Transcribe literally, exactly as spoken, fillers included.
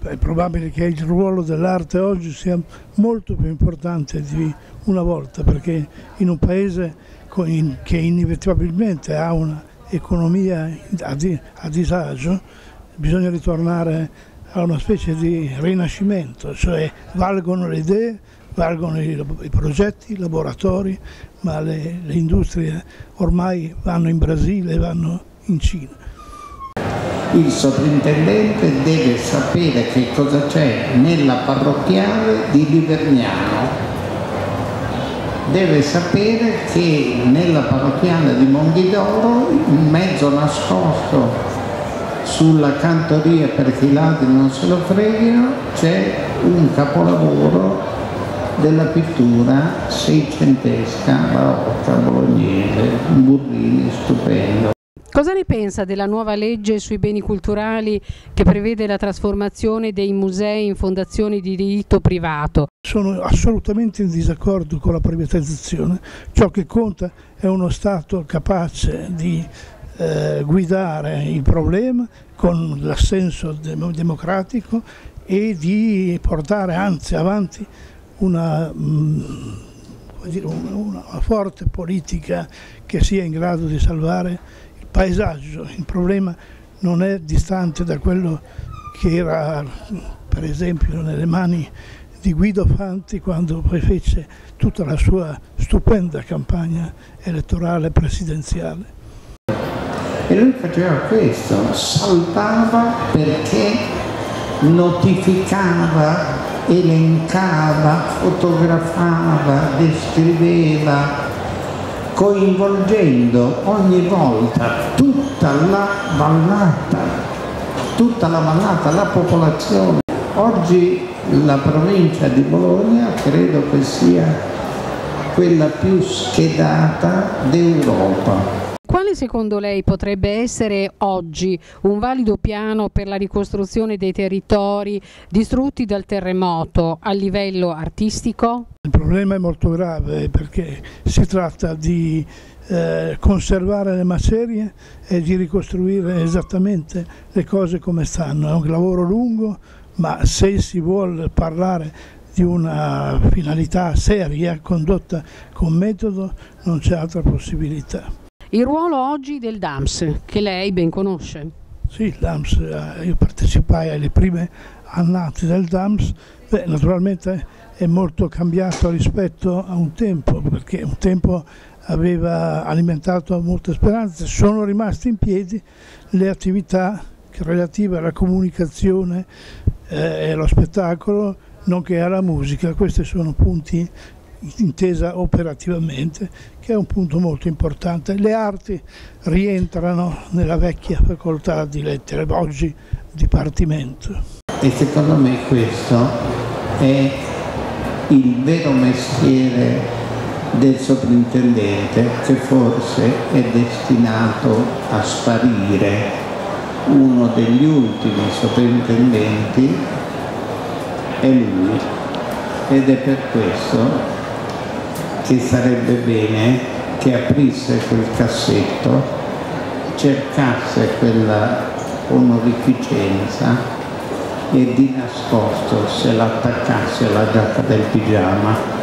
È probabile che il ruolo dell'arte oggi sia molto più importante di una volta, perché in un paese che inevitabilmente ha un'economia a disagio bisogna ritornare a una specie di rinascimento, cioè valgono le idee, valgono i, i progetti, i laboratori, ma le, le industrie ormai vanno in Brasile, vanno in Cina. Il sovrintendente deve sapere che cosa c'è nella parrocchiale di Livergnano, deve sapere che nella parrocchiale di Monghidoro, in mezzo nascosto sulla cantoria per che i ladri non se lo freghino, c'è un capolavoro della pittura seicentesca barocca bolognese, un Burrini stupendo. Cosa ne pensa della nuova legge sui beni culturali che prevede la trasformazione dei musei in fondazioni di diritto privato? Sono assolutamente in disaccordo con la privatizzazione. Ciò che conta è uno Stato capace di eh, guidare il problema con l'assenso democratico e di portare anzi avanti una, mh, dire, una, una forte politica che sia in grado di salvare paesaggio. Il problema non è distante da quello che era per esempio nelle mani di Guido Fanti quando poi fece tutta la sua stupenda campagna elettorale presidenziale. E lui faceva questo, saltava perché notificava, elencava, fotografava, descriveva, coinvolgendo ogni volta tutta la vallata, tutta la vallata, la popolazione. Oggi la provincia di Bologna credo che sia quella più schedata d'Europa. Quale secondo lei potrebbe essere oggi un valido piano per la ricostruzione dei territori distrutti dal terremoto a livello artistico? Il problema è molto grave perché si tratta di eh, conservare le macerie e di ricostruire esattamente le cose come stanno. È un lavoro lungo, ma se si vuole parlare di una finalità seria, condotta con metodo, non c'è altra possibilità. Il ruolo oggi del D A M S, che lei ben conosce. Sì, il D A M S, io partecipai alle prime annate del D A M S, beh, naturalmente è molto cambiato rispetto a un tempo, perché un tempo aveva alimentato molte speranze, sono rimaste in piedi le attività relative alla comunicazione eh, e allo spettacolo, nonché alla musica. Questi sono punti intesa operativamente, che è un punto molto importante. Le arti rientrano nella vecchia facoltà di lettere, oggi dipartimento. E secondo me questo è il vero mestiere del sovrintendente, che forse è destinato a sparire. Uno degli ultimi sovrintendenti è lui, ed è per questo che sarebbe bene che aprisse quel cassetto, cercasse quella onorificenza e di nascosto se l'attaccasse alla giacca del pigiama.